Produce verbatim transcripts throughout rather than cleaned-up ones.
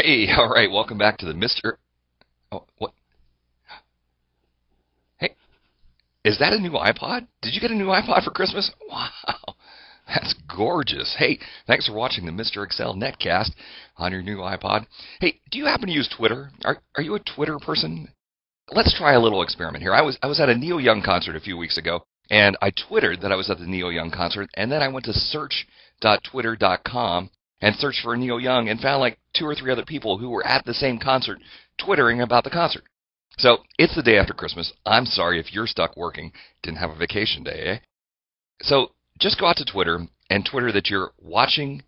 Hey, all right, welcome back to the Mister Oh, what? Hey, is that a new iPod? Did you get a new iPod for Christmas? Wow, that's gorgeous. Hey, thanks for watching the Mister Excel Netcast on your new iPod. Hey, do you happen to use Twitter? Are, are you a Twitter person? Let's try a little experiment here. I was, I was at a Neil Young concert a few weeks ago, and I Twittered that I was at the Neil Young concert, and then I went to search dot twitter dot com and searched for Neil Young and found like two or three other people who were at the same concert twittering about the concert. So it's the day after Christmas. I'm sorry if you're stuck working, didn't have a vacation day, eh? So just go out to Twitter and Twitter that you're watching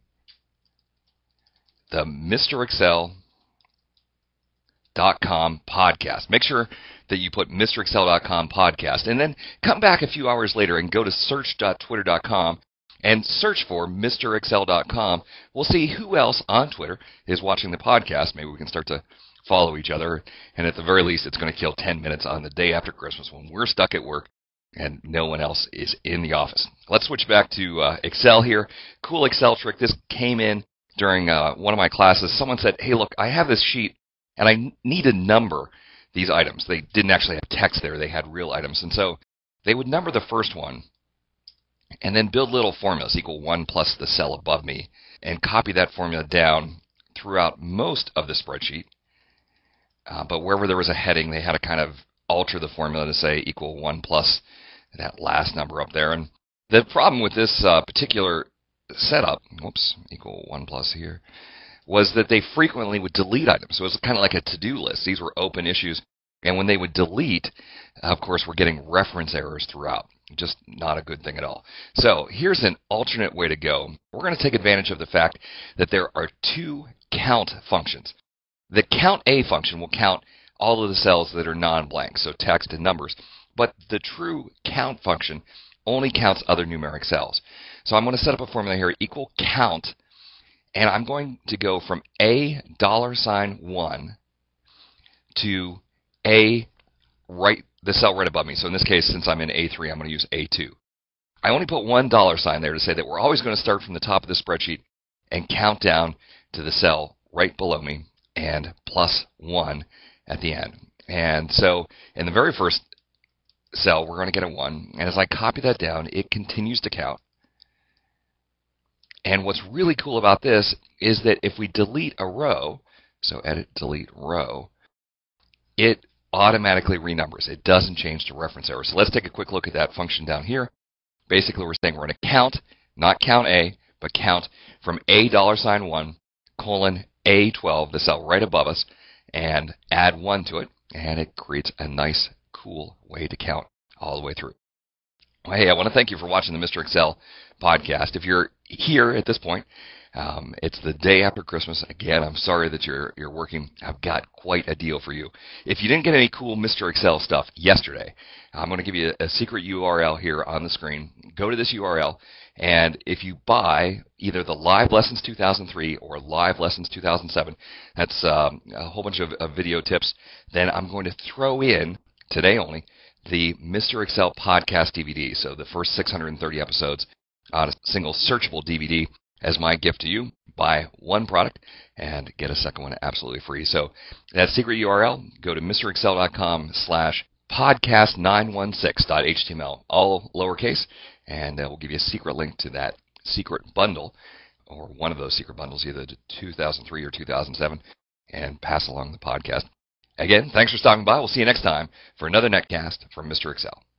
the Mr Excel dot com podcast. Make sure that you put Mr Excel dot com podcast and then come back a few hours later and go to search dot twitter dot com and search for Mr Excel dot com. We'll see who else on Twitter is watching the podcast. Maybe we can start to follow each other. And at the very least, it's going to kill ten minutes on the day after Christmas when we're stuck at work and no one else is in the office. Let's switch back to uh, Excel here. Cool Excel trick. This came in during uh, one of my classes. Someone said, hey, look, I have this sheet and I need to number these items. They didn't actually have text there. They had real items. And so they would number the first one and then build little formulas, equal one plus the cell above me, and copy that formula down throughout most of the spreadsheet. Uh, but wherever there was a heading, they had to kind of alter the formula to say equal one plus that last number up there. And the problem with this uh, particular setup, whoops, equal one plus here, was that they frequently would delete items. So it was kind of like a to-do list. These were open issues. And when they would delete, of course, we're getting reference errors throughout. Just not a good thing at all. So here's an alternate way to go. We're going to take advantage of the fact that there are two count functions. The count A function will count all of the cells that are non-blank, so text and numbers. But the true count function only counts other numeric cells. So I'm going to set up a formula here, equal count, and I'm going to go from A dollar sign one to A right, the cell right above me. So in this case, since I'm in A three, I'm going to use A two. I only put one dollar sign there to say that we're always going to start from the top of the spreadsheet and count down to the cell right below me and plus one at the end. And so in the very first cell, we're going to get a one. And as I copy that down, it continues to count. And what's really cool about this is that if we delete a row, so edit, delete row, it automatically renumbers. It doesn't change to reference error. So let's take a quick look at that function down here. Basically, we're saying we're going to count, not count A, but count from A dollar sign one colon A twelve, the cell right above us, and add one to it, and it creates a nice, cool way to count all the way through. Well, hey, I want to thank you for watching the Mister Excel podcast. If you're here at this point, Um, it's the day after Christmas. Again, I'm sorry that you're you're working. I've got quite a deal for you. If you didn't get any cool Mister Excel stuff yesterday, I'm going to give you a, a secret U R L here on the screen. Go to this U R L, and if you buy either the Live Lessons two thousand three or Live Lessons two thousand seven, that's um, a whole bunch of, of video tips, then I'm going to throw in, today only, the Mister Excel Podcast D V D. So the first six hundred thirty episodes on a single searchable D V D. As my gift to you. Buy one product and get a second one absolutely free. So that secret U R L, go to Mr Excel dot com slash podcast nine one six dot H T M L, all lowercase, and uh, we'll give you a secret link to that secret bundle, or one of those secret bundles, either to two thousand three or two thousand seven, and pass along the podcast. Again, thanks for stopping by. We'll see you next time for another Netcast from Mister Excel.